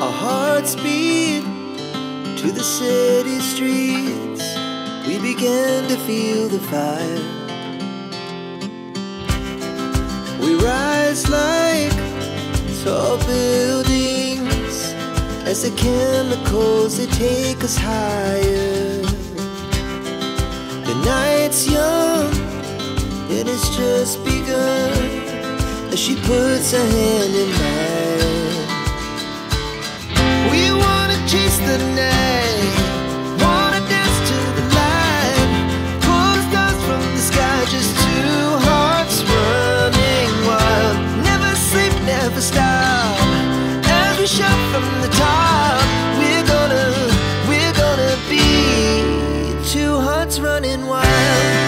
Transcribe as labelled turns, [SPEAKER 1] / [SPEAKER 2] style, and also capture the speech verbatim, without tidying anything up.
[SPEAKER 1] Our hearts beat to the city streets. We began to feel the fire. We rise like tall buildings as the chemicals, they take us higher. The night's young, it has just begun, as she puts her hand in mine. We wanna chase the night, wanna dance to the light, pull stars from the sky, just two hearts running wild. Never sleep, never stop, as we shout from the top. We're gonna, we're gonna be two hearts running wild.